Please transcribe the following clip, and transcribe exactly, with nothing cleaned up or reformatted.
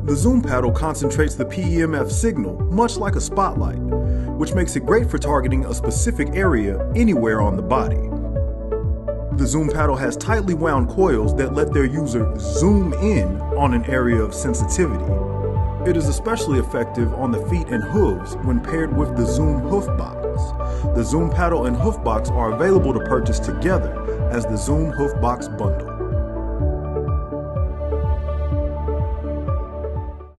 The Zoom Paddle concentrates the P E M F signal much like a spotlight, which makes it great for targeting a specific area anywhere on the body. The Zoom Paddle has tightly wound coils that let their user zoom in on an area of sensitivity. It is especially effective on the feet and hooves when paired with the ZOOM Hoof Box. The Zoom Paddle and Hoof Box are available to purchase together as the ZOOM Hoof Box bundle.